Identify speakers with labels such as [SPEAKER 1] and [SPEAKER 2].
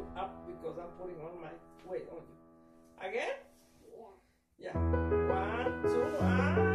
[SPEAKER 1] up because I'm putting all my weight on you. Again?
[SPEAKER 2] Yeah.
[SPEAKER 1] Yeah. 1, 2, and